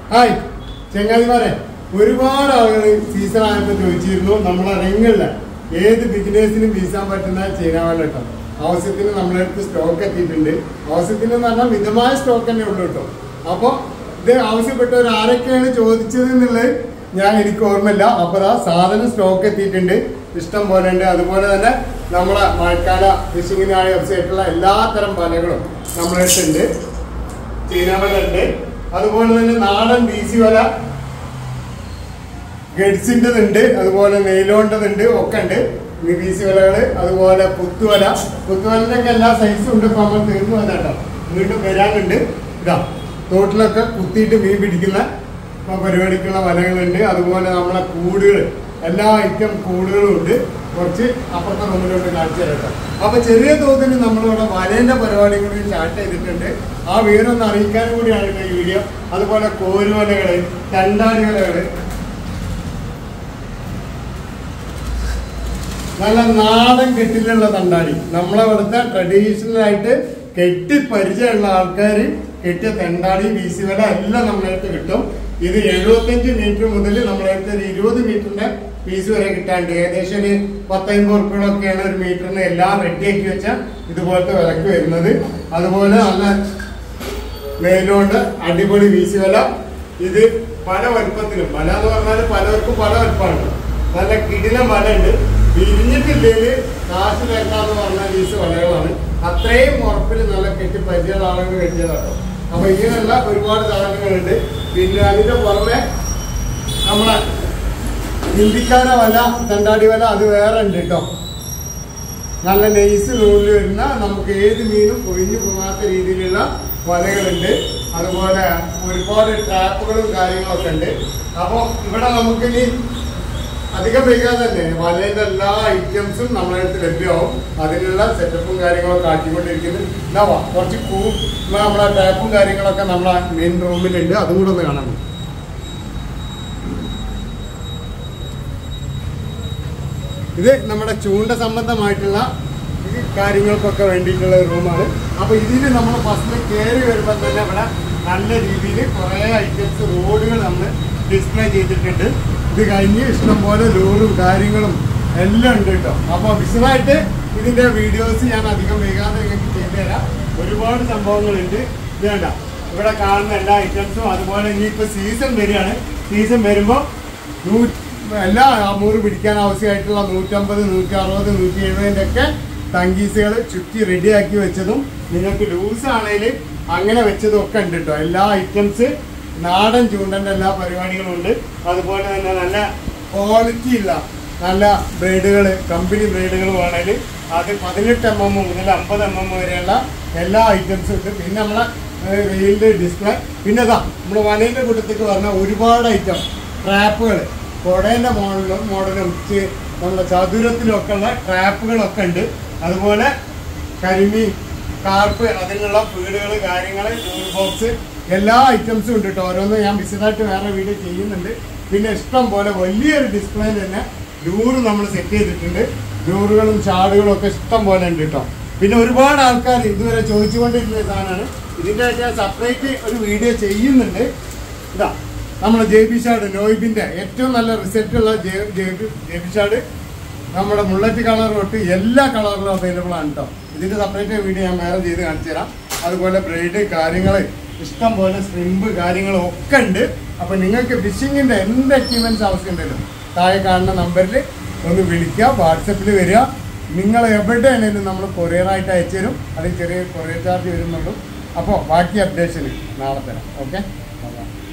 Hi ചങ്ങാതിമാരെ, ഒരുപാട് ആളുകൾ season ആയപ്പോൾ ചോദിച്ചിരുന്നു നമ്മളെ റിങ്ങില്ല ഏത് ബിസിനസിനും വീശാൻ പറ്റുന്ന ചീനാവല കേട്ടോ. ആവശ്യത്തിന് നമ്മളെ അടുത്ത് സ്റ്റോക്ക് എത്തിയിട്ടുണ്ട്. ആവശ്യത്തിന് എന്ന് പറഞ്ഞാൽ മിതമായ സ്റ്റോക്ക് തന്നെ ഉള്ളൂ കേട്ടോ. അപ്പോൾ ഇത് ആവശ്യപ്പെട്ടവർ ആരൊക്കെയാണ് ചോദിച്ചത് എന്നുള്ളത് എനിക്ക് ഓർമ്മയില്ല. അപ്പോൾ ആ സാധനം സ്റ്റോക്ക് എത്തിയിട്ടുണ്ട്, ഇഷ്ടം പോലെ ഉണ്ട്. അതുപോലെ തന്നെ നമ്മളെ മഴക്കാല ഫിഷിങ്ങിനായ വെബ്സൈറ്റുള്ള എല്ലാത്തരം വലകളും നമ്മളെ അടുത്തുണ്ട്. ചീനാവല ഉണ്ട്, അതുപോലെ തന്നെ നാടൻ വീശി വല ഗഡ്സിൻ്റെതുണ്ട്, അതുപോലെ നെയിലോണ്ടതുണ്ട്, ഒക്കെ ഉണ്ട്. വീശി വലകള്, അതുപോലെ പുത്തുവലിന്റെ ഒക്കെ എല്ലാ സൈസും ഉണ്ട്. ഇപ്പൊ നമ്മൾ തീർന്നു വന്നോ, വീണ്ടും വരാനുണ്ട്. ഇതാ തോട്ടിലൊക്കെ കുത്തിയിട്ട് മീൻ പിടിക്കുന്ന പരിപാടിക്കുള്ള വലകളുണ്ട്. അതുപോലെ നമ്മളെ കൂടുകൾ, എല്ലാ ഐറ്റം കൂടുകളും ഉണ്ട്. കുറച്ച് അപ്പുറത്തെ റൂമിലോട്ട് കാണിച്ചു തരാം. അപ്പൊ ചെറിയ തോതിൽ നമ്മളിവിടെ വലേന്റെ പരിപാടി കൂടി സ്റ്റാർട്ട് ചെയ്തിട്ടുണ്ട്. ആ വിവരമൊന്ന് അറിയിക്കാനും കൂടിയാണ് ഈ വീഡിയോ. അതുപോലെ കോരുവലകള്, തണ്ടാടി വലകള്, നല്ല നാടൻ കെട്ടിലുള്ള തണ്ടാടി, നമ്മളവിടുത്തെ ട്രഡീഷണൽ ആയിട്ട് കെട്ടി പരിചയമുള്ള ആൾക്കാർ കെട്ടിയ തണ്ടാടി വീശി വല എല്ലാം നമ്മളടുത്ത് കിട്ടും. ഇത് 75 മീറ്റർ മുതൽ നമ്മളടുത്ത് ഒരു 20 മീറ്ററിന്റെ പീസ് വരെ കിട്ടാണ്ട് ഏകദേശം ഒരു 10-50 ഉറുപ്പികളൊക്കെയാണ് ഒരു മീറ്ററിന് എല്ലാം റെഡിയാക്കി വെച്ച ഇതുപോലത്തെ വിലക്ക് വരുന്നത്. അതുപോലെ നല്ല മേലോണ്ട് അടിപൊളി വീശി വല. ഇത് പല വലുപ്പത്തിലും, വല എന്ന് പറഞ്ഞാൽ പലർക്കും പല വലുപ്പമാണ്. നല്ല കിടിലം വല ഉണ്ട്. വിരിഞ്ഞിട്ടില്ലെങ്കിൽ കാശ് തരണ്ടാന്ന് പറഞ്ഞ വീസ് വലകളാണ്. അത്രയും ഉറപ്പിൽ നല്ല കെട്ടി പരിചയമുള്ള ആളുകൾ കെട്ടിയതാട്ടോ. അപ്പൊ ഇങ്ങനെയുള്ള ഒരുപാട് സാധനങ്ങളുണ്ട്. പിന്നെ അതിന്റെ പുറമെ നമ്മളെ ഹിന്ദിക്കാര വല, തണ്ടാടി വല, അത് വേറെ ഉണ്ട് കേട്ടോ. നല്ല നൈസ് നൂലിൽ വരുന്ന നമുക്ക് ഏത് മീനും ഒഴിഞ്ഞു പോകാത്ത രീതിയിലുള്ള വലകളുണ്ട്. അതുപോലെ ഒരുപാട് ട്രാപ്പുകളും കാര്യങ്ങളൊക്കെ ഉണ്ട്. അപ്പോൾ ഇവിടെ നമുക്കിനി അധികം വൈകാതെ തന്നെ വലയുടെ എല്ലാ ഐറ്റംസും നമ്മളെ അടുത്ത് ലഭ്യമാവും. അതിനുള്ള സെറ്റപ്പും കാര്യങ്ങളൊക്കെ ആക്കിക്കൊണ്ടിരിക്കുന്നത്. ഉണ്ടാവാ കുറച്ച് നമ്മളെ ടാപ്പും കാര്യങ്ങളൊക്കെ നമ്മളെ മെയിൻ റൂമിലുണ്ട്. അതും കൂടെ ഒന്ന് കാണാൻ. ഇത് നമ്മുടെ ചൂണ്ട സംബന്ധമായിട്ടുള്ള കാര്യങ്ങൾക്കൊക്കെ വേണ്ടിയിട്ടുള്ള റൂമാണ്. അപ്പൊ ഇതിന് നമ്മൾ ഫസ്റ്റ് കയറി വരുമ്പോൾ തന്നെ ഇവിടെ നല്ല രീതിയിൽ കുറേ ഐറ്റംസ് റോഡുകൾ നമ്മൾ ഡിസ്പ്ലേ ചെയ്തിട്ടുണ്ട്. ഇത് കഴിഞ്ഞ് ഇഷ്ടംപോലെ ലോറും കാര്യങ്ങളും എല്ലാം ഉണ്ട് കേട്ടോ. അപ്പോൾ വിശദമായിട്ട് ഇതിന്റെ വീഡിയോസ് ഞാൻ അധികം വൈകാതെ നിങ്ങൾക്ക് ചെയ്തു തരാം. ഒരുപാട് സംഭവങ്ങളുണ്ട്. വേണ്ട ഇവിടെ കാണുന്ന എല്ലാ ഐറ്റംസും. അതുപോലെ ഇനിയിപ്പോൾ സീസൺ വരികയാണ്. സീസൺ വരുമ്പോൾ എല്ലാ അമൂറ് പിടിക്കാൻ ആവശ്യമായിട്ടുള്ള 150, 160, 170 ഒക്കെ തങ്കീസുകൾ ചുറ്റി റെഡിയാക്കി വെച്ചതും നിങ്ങൾക്ക് ലൂസ് ആണെങ്കിൽ അങ്ങനെ വെച്ചതും ഒക്കെ ഉണ്ട് കേട്ടോ. എല്ലാ ഐറ്റംസ് നാടൻ ചൂണ്ടൻ്റെ എല്ലാ പരിപാടികളും ഉണ്ട്. അതുപോലെ തന്നെ നല്ല ക്വാളിറ്റി ഉള്ള നല്ല ബ്ലേഡുകൾ, കമ്പനി ബ്ലേഡുകൾ വേണമെങ്കിൽ അത് 18 mm മുതൽ 50 mm വരെയുള്ള എല്ലാ ഐറ്റംസും ഉണ്ട്. പിന്നെ നമ്മളെ റെയിലിൻ്റെ ഡിസ്പ്ലേ. പിന്നെ ഇതാ നമ്മുടെ വനേൻ്റെ കൂട്ടത്തേക്ക് പറഞ്ഞ ഒരുപാട് ഐറ്റം ട്രാപ്പുകൾ, കൊടേൻ്റെ മോഡലും നമ്മുടെ ചതുരത്തിലൊക്കെ ഉള്ള ട്രാപ്പുകളൊക്കെ ഉണ്ട്. അതുപോലെ കരിമീൻ, കാർപ്പ്, അതിനുള്ള ഫീഡുകൾ, കാര്യങ്ങൾ, ടൂൾ ബോക്സ്, എല്ലാ ഐറ്റംസും ഉണ്ട് കേട്ടോ. ഓരോന്ന് ഞാൻ വിശദമായിട്ട് വേറെ വീഡിയോ ചെയ്യുന്നുണ്ട്. പിന്നെ ഇഷ്ടം പോലെ വലിയൊരു ഡിസ്പ്ലേ തന്നെ ലൂറ് നമ്മൾ സെറ്റ് ചെയ്തിട്ടുണ്ട്. ലൂറുകളും ഷാഡുകളും ഒക്കെ ഇഷ്ടം പോലെ ഉണ്ട് കേട്ടോ. പിന്നെ ഒരുപാട് ആൾക്കാർ ഇതുവരെ ചോദിച്ചുകൊണ്ടിരുന്ന സാധനമാണ്. ഇതിൻ്റെ ഞാൻ സെപ്പറേറ്റ് ഒരു വീഡിയോ ചെയ്യുന്നുണ്ട്. ഇതാ നമ്മുടെ JB ഷാഡ്, നോയിബിൻ്റെ ഏറ്റവും നല്ല റിസൾട്ടുള്ള JB ഷാഡ് നമ്മുടെ മുള്ളറ്റ് കളർ തൊട്ട് എല്ലാ കളറിലും അവൈലബിൾ ആണ് കേട്ടോ. ഇതിൻ്റെ സെപ്പറേറ്റ് വീഡിയോ ഞാൻ വേറെ ചെയ്ത് കാണിച്ചു തരാം. അതുപോലെ ബ്രൈഡ് കാര്യങ്ങൾ ഇഷ്ടം പോലെ സ്ട്രിമ്പ് കാര്യങ്ങളും ഒക്കെ ഉണ്ട്. അപ്പം നിങ്ങൾക്ക് ഫിഷിങ്ങിൻ്റെ എന്ത് എക്യുപ്മെൻറ്റ്സ് ആവശ്യമുണ്ടല്ലോ താഴെ കാണുന്ന നമ്പറിൽ ഒന്ന് വിളിക്കുക, വാട്സപ്പിൽ വരിക. നിങ്ങൾ എവിടെയാണെങ്കിലും നമ്മൾ കൊറിയറായിട്ട് അയച്ചു തരും. അതിൽ ചെറിയ കൊറിയർ ചാർജ് വരുന്നുള്ളൂ. അപ്പോൾ ബാക്കി അപ്ഡേഷന് നാളെ തരാം. ഓക്കെ.